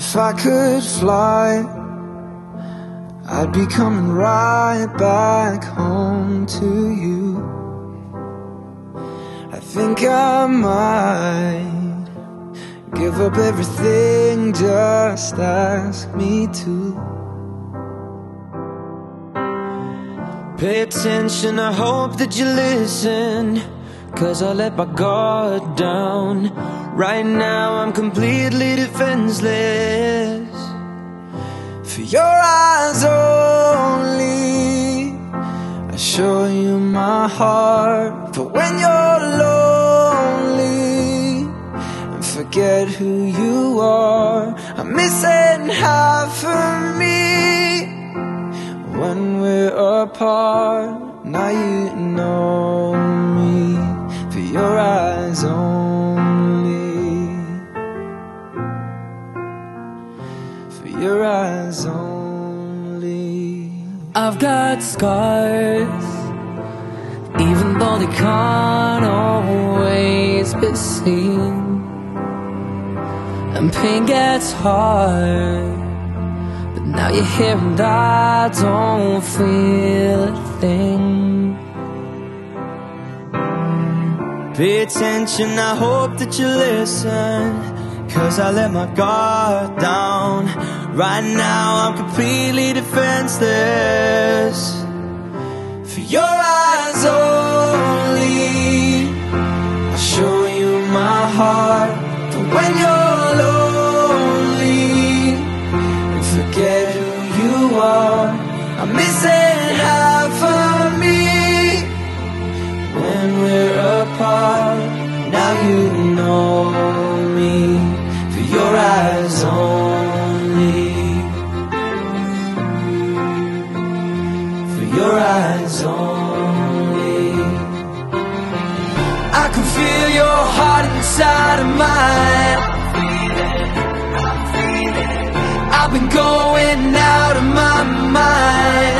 If I could fly, I'd be coming right back home to you. I think I might give up everything, just ask me to. Pay attention, I hope that you listen, 'cause I let my guard down. Right now I'm completely defenseless. For your eyes only, I show you my heart. But when you're lonely and forget who you are, I'm missing half of me. When we're apart, now you know me. For your eyes only, for your eyes only. I've got scars, even though they can't always be seen. And pain gets hard, but now you're here and I don't feel a thing. Pay attention, I hope that you listen, 'cause I let my guard down. Right now I'm completely defenseless. For your eyes only, I show you my heart. But when you're lonely and forget who you are, I'm missing half of me. When we're apart, now you know me. For your eyes only, for your eyes only. I can feel your heart inside of mine. I've been going out of my mind.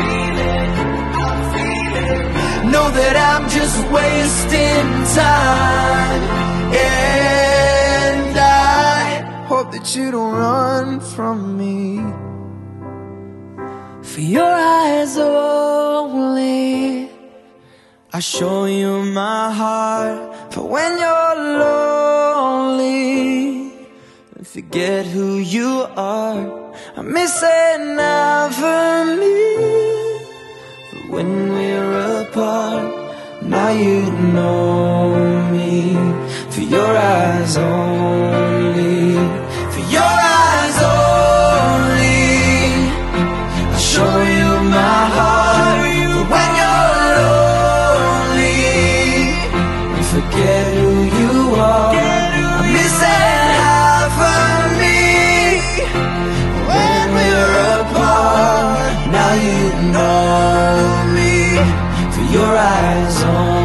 Know that I'm just wasting time, and I hope that you don't run from me. For your eyes only, I show you my heart. For when you're lonely and forget who you are, I'm missing half of me. When we're apart, now you know me. For your eyes only, for your eyes only, I show you my heart. But when you're lonely and forget who you are, I'm missing half of me. When we're apart, now you know me. For your eyes on